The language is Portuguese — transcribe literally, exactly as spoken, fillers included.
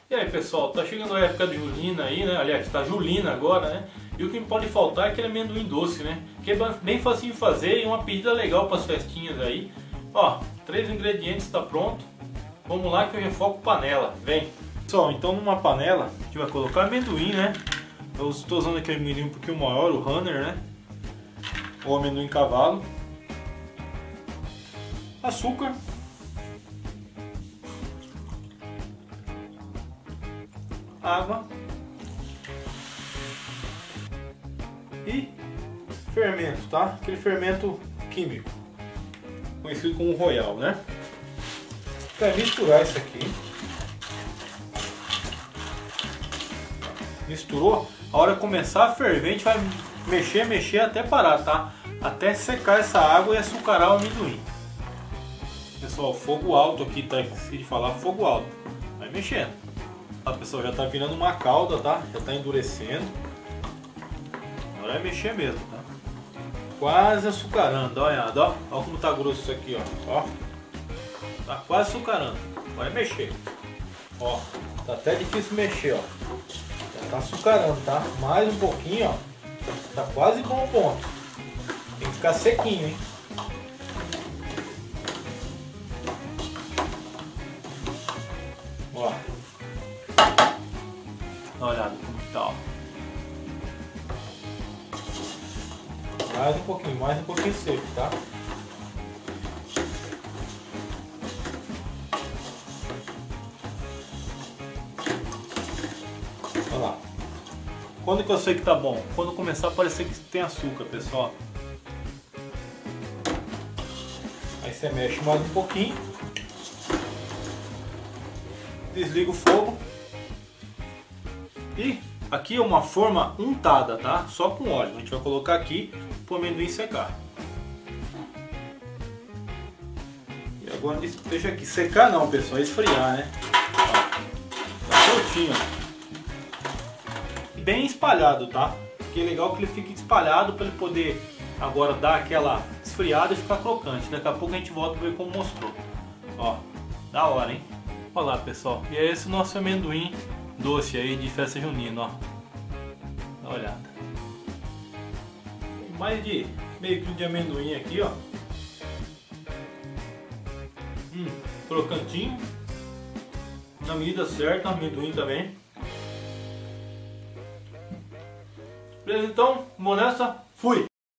E aí pessoal, tá chegando a época de julina aí, né? Aliás, tá julina agora, né? E o que não pode faltar é aquele amendoim doce, né? Que é bem facinho de fazer e uma pedida legal para as festinhas aí. Ó, três ingredientes, tá pronto. Vamos lá que eu já foco panela, vem! Pessoal, então numa panela a gente vai colocar amendoim, né? Eu estou usando aquele amendoim um pouquinho maior, o Runner, né? Ou amendoim cavalo. Açúcar. Água. E fermento, tá? Aquele fermento químico, conhecido como Royal, né? Vai misturar isso aqui. Misturou, a hora que começar a ferver, a gente vai mexer, mexer até parar, tá? Até secar essa água e açucarar o amendoim. Pessoal, fogo alto aqui, tá? Esqueci de falar, fogo alto. Vai mexendo. Tá, pessoal, já tá virando uma calda, tá? Já tá endurecendo. Agora é mexer mesmo, tá? Quase açucarando, olha, ó. Olha como tá grosso isso aqui, ó. Ó. Tá quase açucarando. Vai mexer. Ó, tá até difícil mexer, ó. Já tá açucarando, tá? Mais um pouquinho, ó. Tá quase bom o ponto. Tem que ficar sequinho, hein? Ó. Dá uma olhada como tá, ó. Mais um pouquinho, mais um pouquinho seco, tá? Olha lá. Quando que eu sei que tá bom? Quando começar a parecer que tem açúcar, pessoal. Aí você mexe mais um pouquinho. Desliga o fogo. E aqui é uma forma untada, tá? Só com óleo. A gente vai colocar aqui para o amendoim secar. E agora deixa aqui. Secar não, pessoal. Esfriar, né? Ó, tá soltinho, ó. Bem espalhado, tá? Que é legal que ele fique espalhado para ele poder agora dar aquela esfriada e ficar crocante. Daqui a pouco a gente volta para ver como mostrou. Ó, da hora, hein? Olha lá, pessoal. E é esse o nosso amendoim doce aí de festa junina, ó. Dá uma olhada. Tem mais de meio quilo de amendoim aqui, ó. Hum, crocantinho. Na medida certa, amendoim também. Beleza, então, vou nessa. Fui!